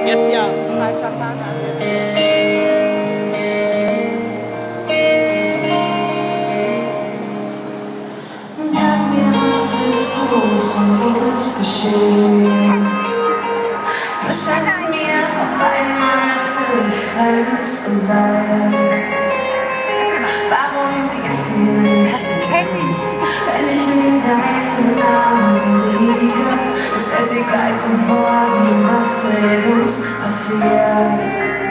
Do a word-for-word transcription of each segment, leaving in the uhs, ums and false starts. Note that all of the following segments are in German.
Jetzt ja. Falscher Zahnarzt. Sag mir, was ist los und uns geschehen? Du scheinst mir auf einmal völlig fremd zu sein. Warum geht's mir nicht? Das kenn ich. Wenn ich in deinen Armen liege, ist es egal geworden, was mit uns passiert.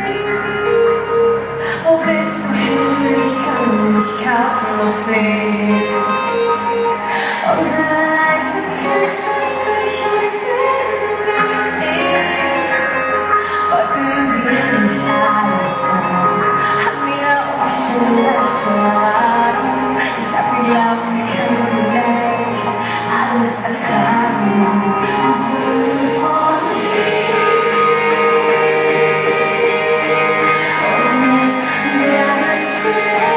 Wo bist du hin? Ich kann dich kaum noch sehen. Unsere Einsamkeit stützt uns in den Weg. Wollten wir nicht alles sein? Haben wir uns vielleicht verraten? Ich hab geglaubt, wir können echt alles ertragen. Und Symphonie. Und jetzt werde still.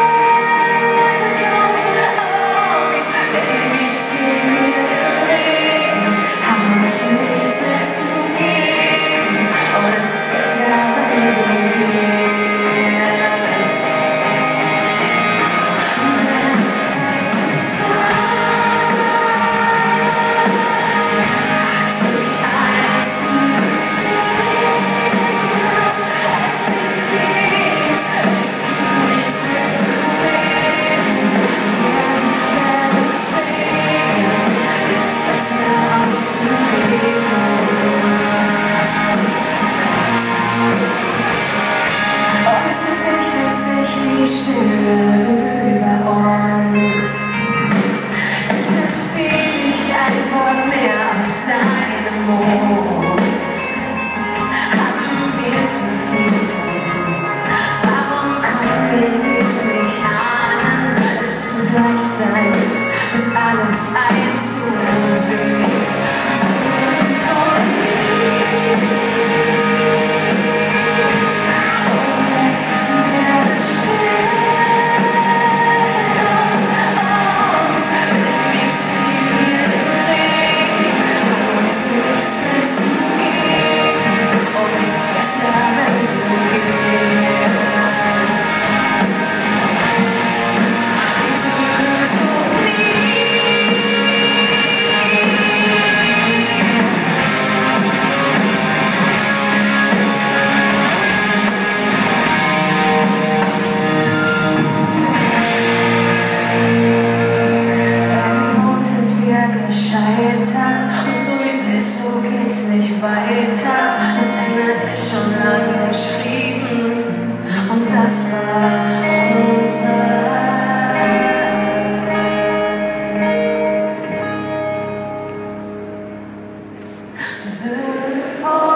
Die Stille über uns. Ich verstehe nicht ein Wort mehr aus deinem Mund. Haben wir zu viel versucht? Warum konnten wir es nicht ahnen? Es muss leicht sein, das alles einzusehen. Und so wie es ist, so geht's nicht weiter. Das Ende ist schon lange geschrieben und das war unser Symphonie.